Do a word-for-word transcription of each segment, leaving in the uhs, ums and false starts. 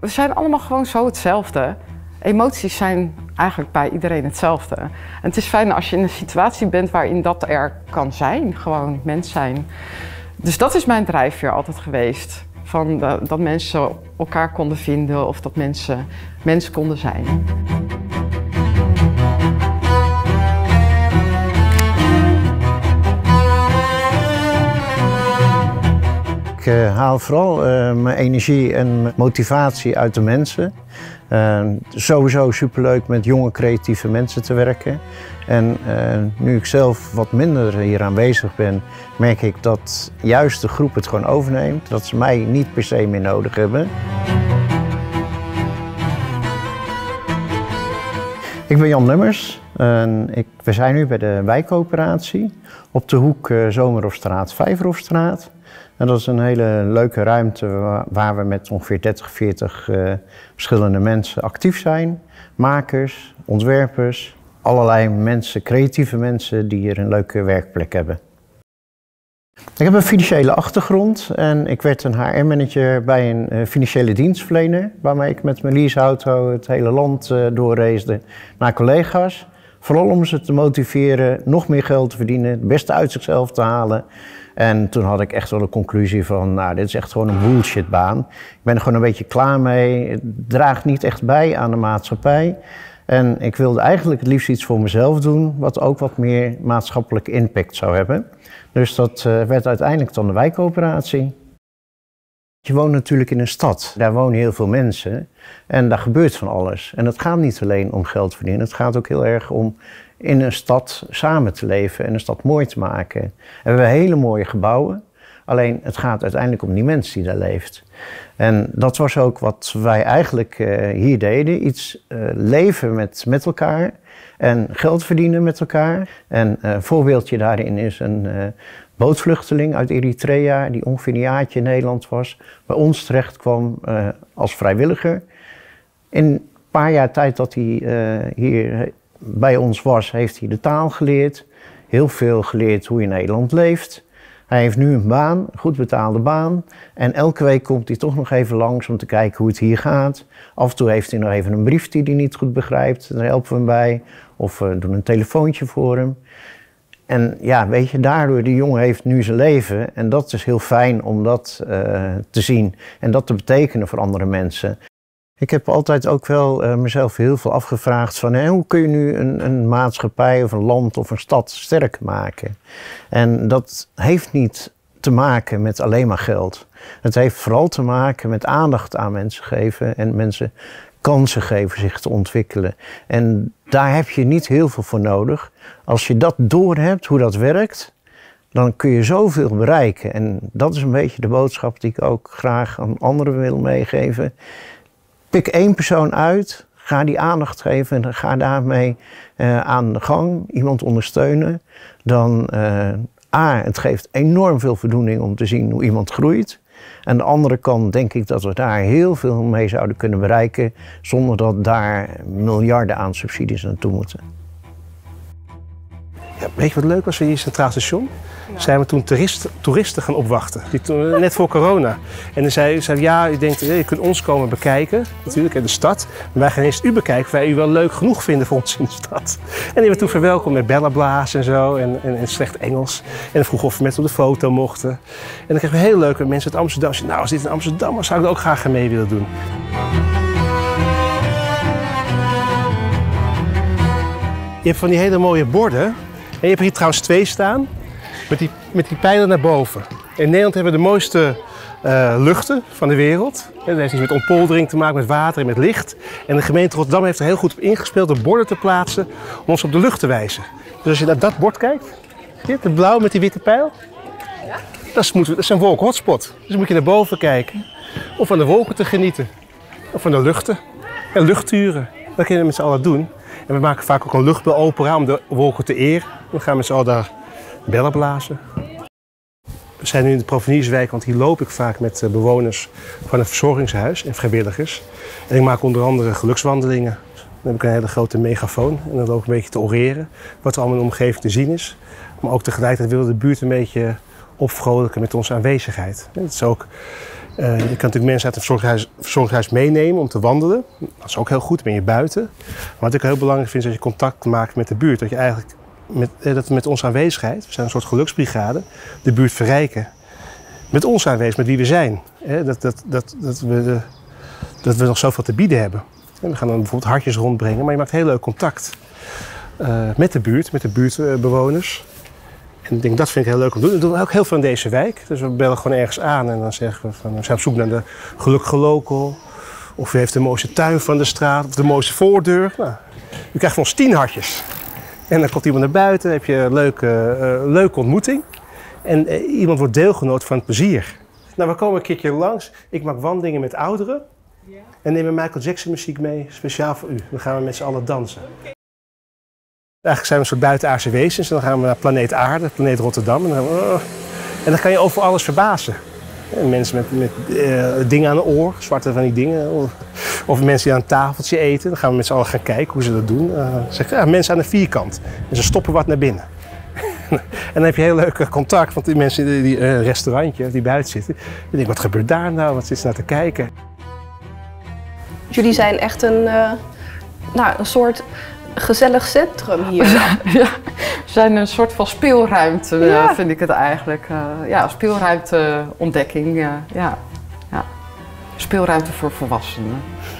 We zijn allemaal gewoon zo hetzelfde. Emoties zijn eigenlijk bij iedereen hetzelfde. En het is fijn als je in een situatie bent waarin dat er kan zijn, gewoon mens zijn. Dus dat is mijn drijfveer altijd geweest. Van de, dat mensen elkaar konden vinden of dat mensen mens konden zijn. Ik uh, haal vooral uh, mijn energie en motivatie uit de mensen. Uh, sowieso superleuk met jonge creatieve mensen te werken. En uh, nu ik zelf wat minder hier aanwezig ben, merk ik dat juist de groep het gewoon overneemt. Dat ze mij niet per se meer nodig hebben. Ik ben Jan Lummers. En ik, we zijn nu bij de wijkcoöperatie op de hoek uh, Zomerhofstraat, Vijverhofstraat. En dat is een hele leuke ruimte waar we met ongeveer dertig, veertig uh, verschillende mensen actief zijn. Makers, ontwerpers, allerlei mensen, creatieve mensen die hier een leuke werkplek hebben. Ik heb een financiële achtergrond en ik werd een H R-manager bij een uh, financiële dienstverlener, waarmee ik met mijn leaseauto het hele land uh, doorreisde naar collega's. Vooral om ze te motiveren nog meer geld te verdienen, het beste uit zichzelf te halen. En toen had ik echt wel de conclusie van, nou, dit is echt gewoon een bullshitbaan. Ik ben er gewoon een beetje klaar mee, het draagt niet echt bij aan de maatschappij. En ik wilde eigenlijk het liefst iets voor mezelf doen, wat ook wat meer maatschappelijke impact zou hebben. Dus dat uh, werd uiteindelijk dan de wijkcoöperatie. Je woont natuurlijk in een stad, daar wonen heel veel mensen en daar gebeurt van alles. En het gaat niet alleen om geld verdienen, het gaat ook heel erg om in een stad samen te leven en een stad mooi te maken. En we hebben hele mooie gebouwen, alleen het gaat uiteindelijk om die mens die daar leeft. En dat was ook wat wij eigenlijk uh, hier deden, iets uh, leven met, met elkaar en geld verdienen met elkaar. En uh, een voorbeeldje daarin is een uh, bootvluchteling uit Eritrea, die ongeveer een jaartje in Nederland was, bij ons terecht kwam uh, als vrijwilliger. In een paar jaar tijd dat hij uh, hier bij ons was, heeft hij de taal geleerd, heel veel geleerd hoe je in Nederland leeft. Hij heeft nu een baan, een goed betaalde baan. En elke week komt hij toch nog even langs om te kijken hoe het hier gaat. Af en toe heeft hij nog even een brief die hij niet goed begrijpt. Daar helpen we hem bij. Of we doen een telefoontje voor hem. En ja, weet je, daardoor, die jongen heeft nu zijn leven. En dat is heel fijn om dat uh, te zien. En dat te betekenen voor andere mensen. Ik heb altijd ook wel uh, mezelf heel veel afgevraagd van hè, hoe kun je nu een, een maatschappij of een land of een stad sterk maken? En dat heeft niet te maken met alleen maar geld. Het heeft vooral te maken met aandacht aan mensen geven en mensen kansen geven zich te ontwikkelen. En daar heb je niet heel veel voor nodig. Als je dat doorhebt, hoe dat werkt, dan kun je zoveel bereiken. En dat is een beetje de boodschap die ik ook graag aan anderen wil meegeven. Pik één persoon uit, ga die aandacht geven en ga daarmee uh, aan de gang, iemand ondersteunen. Dan, uh, A, het geeft enorm veel voldoening om te zien hoe iemand groeit. Aan de andere kant denk ik dat we daar heel veel mee zouden kunnen bereiken, zonder dat daar miljarden aan subsidies naartoe moeten. Ja, weet je wat leuk was van hier Centraal Station? Ja. Zijn we toen toeristen, toeristen gaan opwachten, die toen, net voor corona. En dan zei ze, ja, u denkt, je kunt ons komen bekijken, natuurlijk, in de stad. Maar wij gaan eerst u bekijken of wij u wel leuk genoeg vinden voor ons in de stad. En die hebben we toen verwelkomd met bellenblaas en zo, en, en, en slecht Engels. En dan vroegen of we met op de foto mochten. En dan kregen we heel leuke mensen uit Amsterdam. Zeiden, nou, als dit in Amsterdam was, zou ik er ook graag mee willen doen. Je hebt van die hele mooie borden. En je hebt hier trouwens twee staan, met die, met die pijlen naar boven. In Nederland hebben we de mooiste uh, luchten van de wereld. Dat heeft iets met ontpoldering te maken, met water en met licht. En de gemeente Rotterdam heeft er heel goed op ingespeeld om borden te plaatsen om ons op de lucht te wijzen. Dus als je naar dat bord kijkt, zie je het blauw met die witte pijl? Ja? Dat, is, dat is een wolkenhotspot. Dus dan moet je naar boven kijken. Om van de wolken te genieten. Of van de luchten. En luchtturen. Dat kunnen we met z'n allen doen. En we maken vaak ook een luchtbelopera om de wolken te eren. Dan gaan we met z'n allen daar bellen blazen. We zijn nu in de Provenierswijk, want hier loop ik vaak met bewoners van het verzorgingshuis en vrijwilligers. En ik maak onder andere gelukswandelingen. Dan heb ik een hele grote megafoon en dan loop ik een beetje te oreren wat er allemaal in de omgeving te zien is. Maar ook tegelijkertijd willen we de buurt een beetje opvrolijken met onze aanwezigheid. Het is ook Uh, je kan natuurlijk mensen uit het verzorgingshuis, verzorgingshuis meenemen om te wandelen. Dat is ook heel goed, dan ben je buiten. Maar wat ik heel belangrijk vind is dat je contact maakt met de buurt. Dat je eigenlijk met, dat we met onze aanwezigheid, we zijn een soort geluksbrigade, de buurt verrijken. Met onze aanwezigheid, met wie we zijn. Hè? Dat, dat, dat, dat, we de, dat we nog zoveel te bieden hebben. En we gaan dan bijvoorbeeld hartjes rondbrengen, maar je maakt heel leuk contact uh, met de buurt, met de buurtbewoners. En ik denk, dat vind ik heel leuk om te doen. Dat doen we ook heel veel in deze wijk. Dus we bellen gewoon ergens aan en dan zeggen we van, we zijn op zoek naar de gelukkige local. Of u heeft de mooiste tuin van de straat, of de mooiste voordeur. Nou, u krijgt van ons tien hartjes. En dan komt iemand naar buiten, dan heb je een leuke, uh, leuke ontmoeting. En uh, iemand wordt deelgenoot van het plezier. Nou, we komen een keertje langs. Ik maak wandelingen met ouderen. Ja. En nemen Michael Jackson muziek mee, speciaal voor u. Dan gaan we met z'n allen dansen. Okay. Eigenlijk zijn we een soort buitenaardse wezens. En dan gaan we naar planeet Aarde, planeet Rotterdam. En dan, we, oh. en dan kan je over alles verbazen. En mensen met, met uh, dingen aan de oor, zwarte van die dingen. Of, of mensen die aan een tafeltje eten. Dan gaan we met z'n allen gaan kijken hoe ze dat doen. Uh, zeggen, ja, mensen aan de vierkant. En ze stoppen wat naar binnen. En dan heb je heel leuk contact. Want die mensen in die uh, restaurantje die buiten zitten. Die denken, wat gebeurt daar nou? Wat zitten ze nou te kijken? Jullie zijn echt een, uh, nou, een soort gezellig centrum hier. Ja, we zijn een soort van speelruimte, ja. Vind ik het eigenlijk. Uh, ja, speelruimteontdekking. Uh, ja. Ja. Speelruimte voor volwassenen.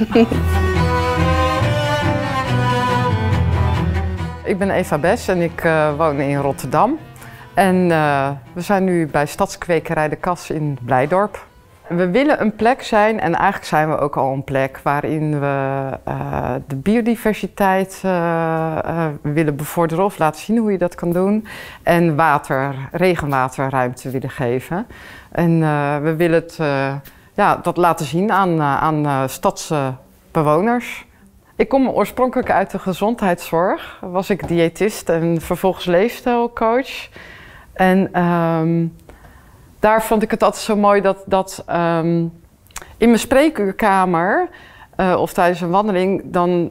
Ik ben Eva Bes en ik uh, woon in Rotterdam. En uh, we zijn nu bij Stadskwekerij De Kas in Blijdorp. We willen een plek zijn, en eigenlijk zijn we ook al een plek, waarin we uh, de biodiversiteit uh, uh, willen bevorderen of laten zien hoe je dat kan doen. En water, regenwaterruimte willen geven. En uh, we willen het, uh, ja, dat laten zien aan, uh, aan uh, stadse bewoners. Ik kom oorspronkelijk uit de gezondheidszorg. Was ik diëtist en vervolgens leefstijlcoach. En um, daar vond ik het altijd zo mooi dat, dat um, in mijn spreekuurkamer uh, of tijdens een wandeling, dan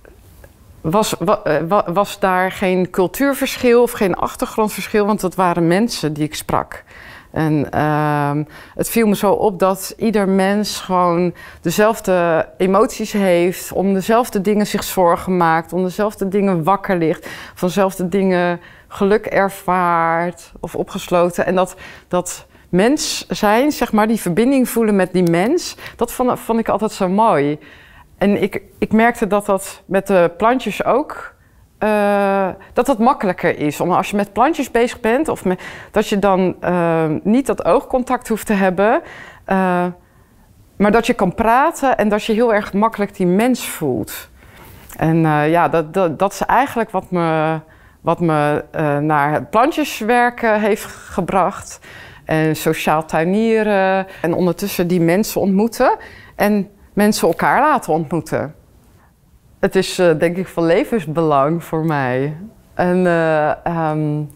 was, wa, wa, was daar geen cultuurverschil of geen achtergrondverschil, want dat waren mensen die ik sprak. En um, het viel me zo op dat ieder mens gewoon dezelfde emoties heeft, om dezelfde dingen zich zorgen maakt, om dezelfde dingen wakker ligt, van dezelfde dingen geluk ervaart of opgesloten. En dat, dat mens zijn, zeg maar, die verbinding voelen met die mens, dat vond, vond ik altijd zo mooi. En ik, ik merkte dat dat met de plantjes ook, uh, dat dat makkelijker is. Om als je met plantjes bezig bent, of met, dat je dan uh, niet dat oogcontact hoeft te hebben, uh, maar dat je kan praten en dat je heel erg makkelijk die mens voelt. En uh, ja, dat, dat, dat is eigenlijk wat me, wat me uh, naar het plantjeswerken heeft gebracht. En sociaal tuinieren en ondertussen die mensen ontmoeten en mensen elkaar laten ontmoeten. Het is uh, denk ik van levensbelang voor mij. En uh, um,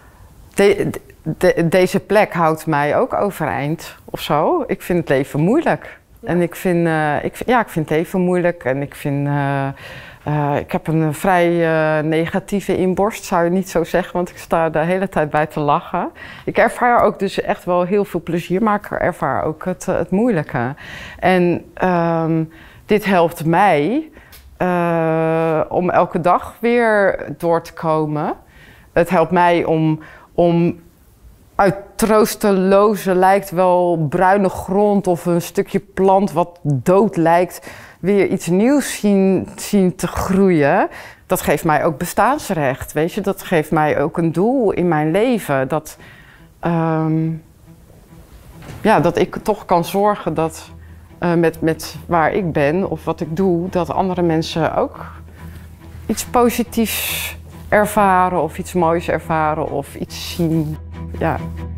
de, de, deze plek houdt mij ook overeind of zo. Ik vind het leven moeilijk. Ja. En ik vind, uh, ik, ja, ik vind het leven moeilijk en ik vind... Uh, Uh, ik heb een vrij uh, negatieve inborst, zou je niet zo zeggen, want ik sta de hele tijd bij te lachen. Ik ervaar ook dus echt wel heel veel plezier, maar ik ervaar ook het, het moeilijke. En um, dit helpt mij uh, om elke dag weer door te komen. Het helpt mij om, om uit troosteloze, lijkt wel bruine grond of een stukje plant wat dood lijkt, weer iets nieuws zien, zien te groeien. Dat geeft mij ook bestaansrecht, weet je. Dat geeft mij ook een doel in mijn leven. Dat, um, ja, dat ik toch kan zorgen dat uh, met, met waar ik ben of wat ik doe, dat andere mensen ook iets positiefs ervaren of iets moois ervaren of iets zien. Ja.